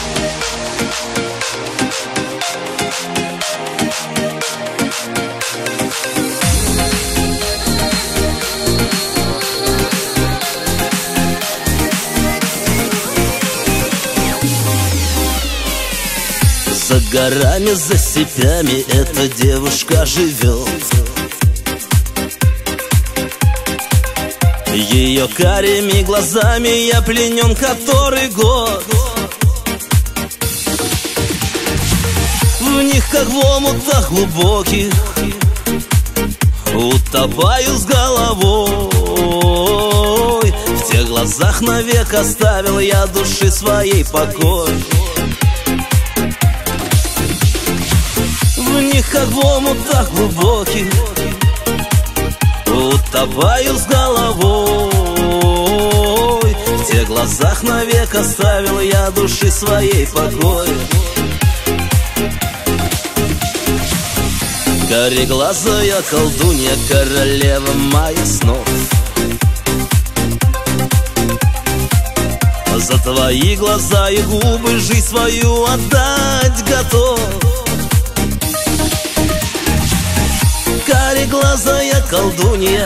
За горами, за степями эта девушка живет. Ее карими глазами я пленен который год. В них, как в омутах глубоких, утопаю с головой. В тех глазах навек оставил я души своей покой. В них, как в омутах глубоких, утопаю с головой. В тех глазах навек оставил я души своей покой. Кореглазая колдунья, королева моих снов, за твои глаза и губы жизнь свою отдать готов. Кореглазая колдунья,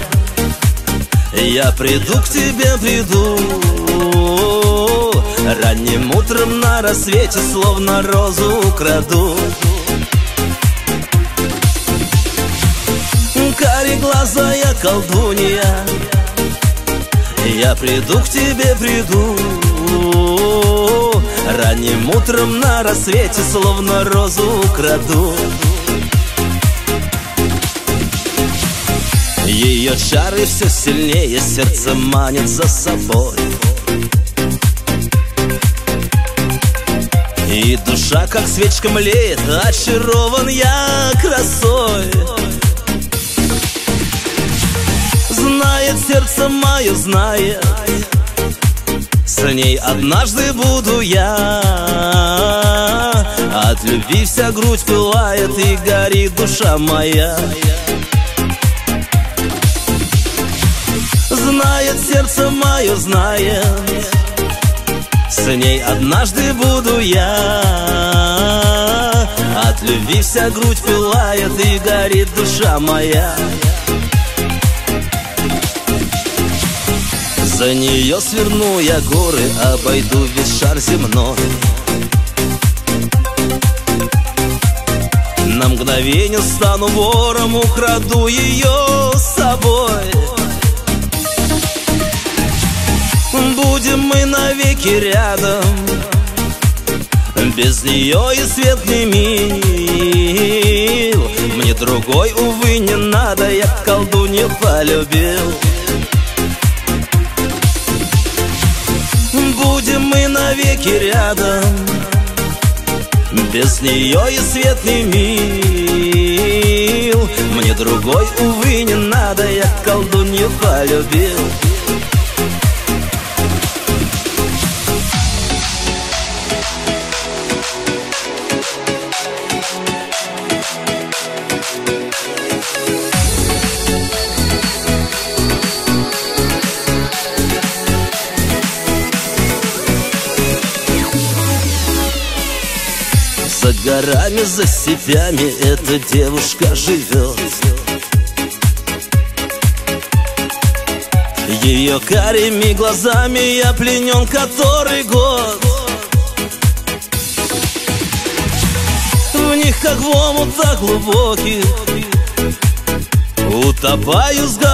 я приду к тебе, приду ранним утром на рассвете, словно розу украду. Кореглазая колдунья, я приду к тебе, приду ранним утром на рассвете, словно розу украду. Ее чары все сильнее, сердце манит за собой, и душа, как свечка, млеет, очарован я красой. Знает сердце мое, знает, с ней однажды буду я. От любви вся грудь пылает и горит душа моя. Знает сердце мое, знает, с ней однажды буду я. От любви вся грудь пылает и горит душа моя. За нее сверну я горы, обойду весь шар земной. На мгновение стану вором, украду ее с собой. Будем мы навеки рядом, без нее и свет не мил. Мне другой, увы, не надо, я колдунью полюбил. Будем мы навеки рядом, без нее и свет не мил. Мне другой, увы, не надо, я колдунью полюбил. За горами, за степями эта девушка живет. Ее карими глазами я пленен который год. В них, как в омутах глубоких, утопаю с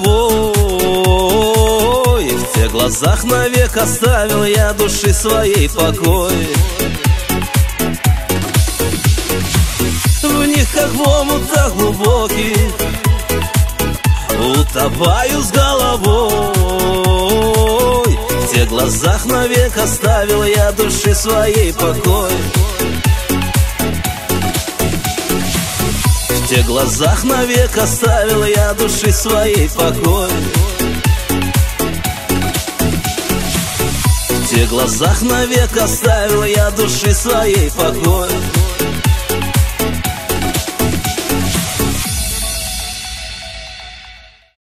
головой. В тех глазах навек оставил я души своей покой. В них, как в омутах глубоких, утопаю с головой. В тех глазах навек оставил я души своей покой. В тех глазах навек оставил я души своей покой. В тех глазах навек оставил я души своей покой.